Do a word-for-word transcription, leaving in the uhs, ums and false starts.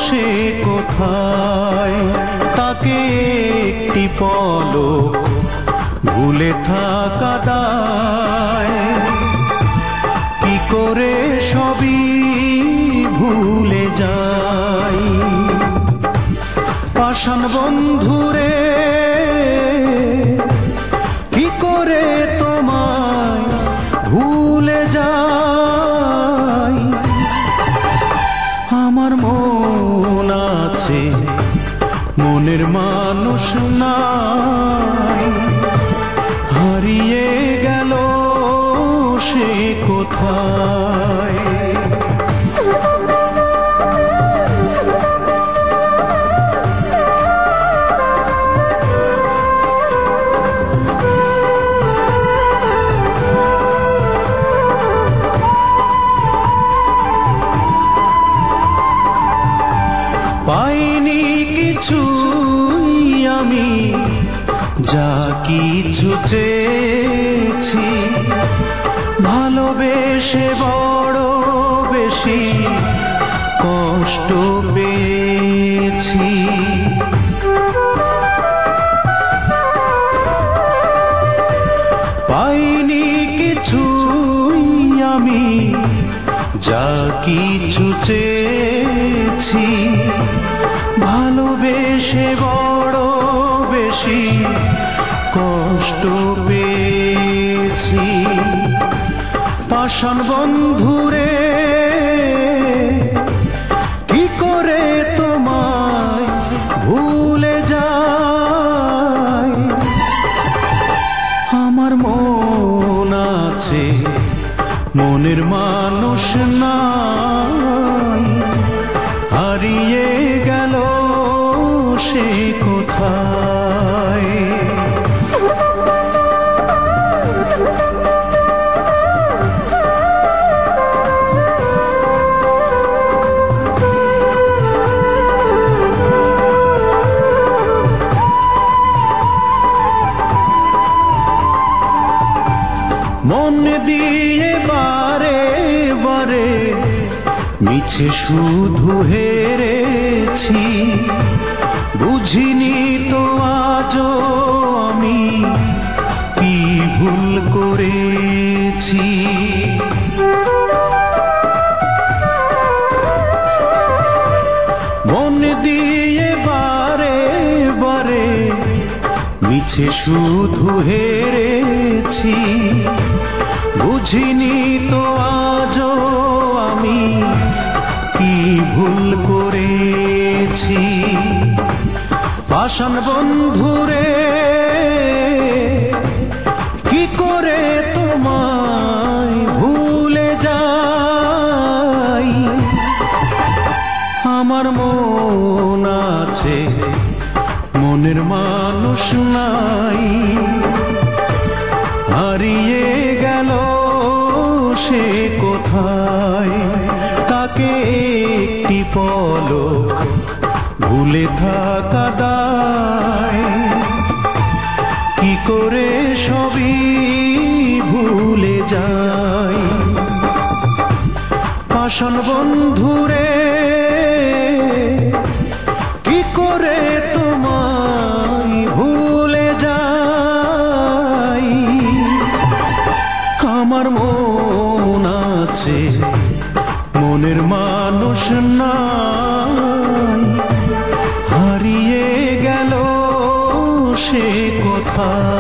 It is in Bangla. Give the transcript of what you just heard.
সে কোথায়, তাকে একটি পলক ভুলে থাকা দায়। কি করে সবই ভুলে যাই, পাষাণ বন্ধুরে কি করে তোমায় ভুলে যাই। আমার মন আছে, মনের মানুষ নাই, হারিয়ে গেল সে কোথায়। পাইনি কিছুই আমি যা কিছু চেয়েছি, ভালোবেসে বড় বেশি কষ্ট পেয়েছি। পাইনি কিছুই আমি যা কিছু চেয়েছি, ভালোবেসে বড় বেশি কষ্ট পেয়েছি। পাষাণ বন্ধুরে কি করে তোমায় ভুলে যাই। আমার মন আছে, মনের মানুষ নাই, হারিয়ে গেল সে কোথায়। মন দিয়ে বারে বারে মিছে শুধু হেরেছি, বুঝিনি তো আজও আমি কি ভুল করেছি। মন দিয়ে বারে বারে মিছে শুধু হেরেছি, বুঝিনি তো আজও আমি কি ভুল করেছি। পাষাণ বন্ধুরে কি করে তোমায় ভুলে যাই। আমার মন আছে, মনের মানুষ নাই, হারিয়ে গেল সে কোথায়। তাকে একটি পলক ভুলে থাকা দায়। কি করে সবই ভুলে যাই। পাষাণ বন্ধুরে কি করে তোমায় ভুলে যাই। আমার মন আছে, মনের মানুষ নাই, হারিয়ে গেল সে কোথায়।